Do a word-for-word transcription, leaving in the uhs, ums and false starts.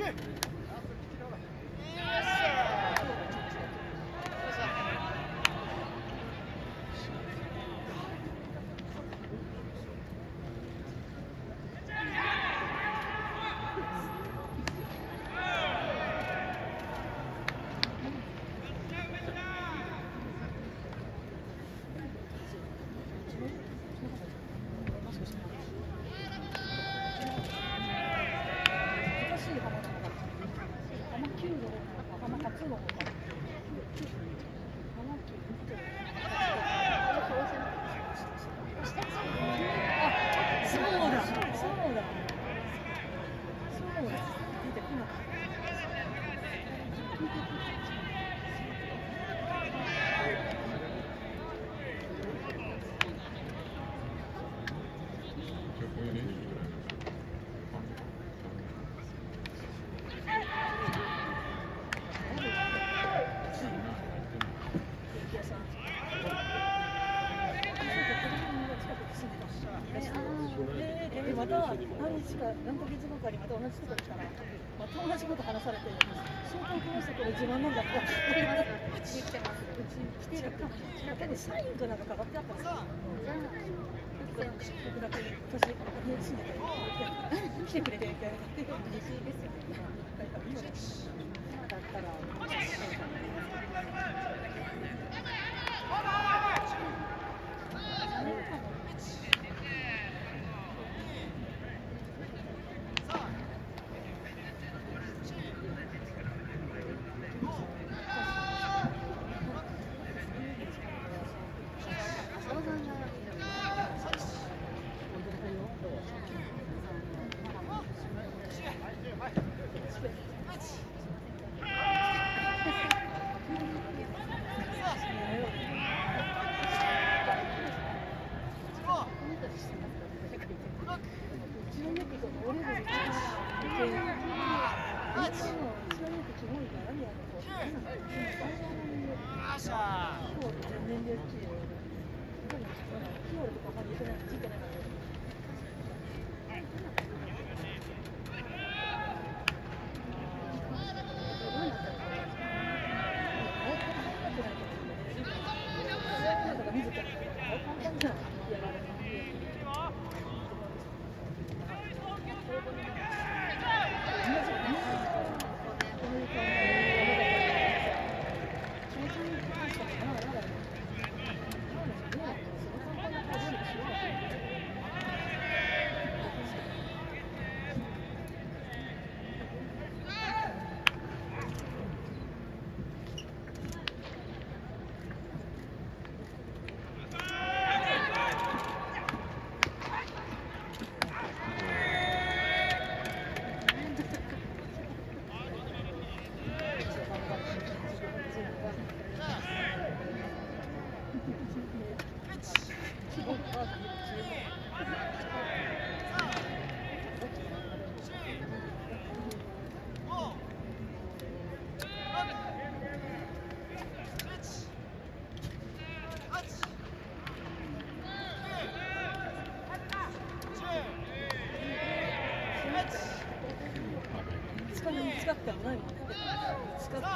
また何日か何ヶ月後かにまた同じとこ来たらまた同じこと話されて相関この人これ自慢なんだとかうち来てますうち来てるかだってサインかなんかかかってあったんですよ僕だけ年家住んでたら来てくれてみたいな嬉しいですよねだったら使ってはないもんね。使って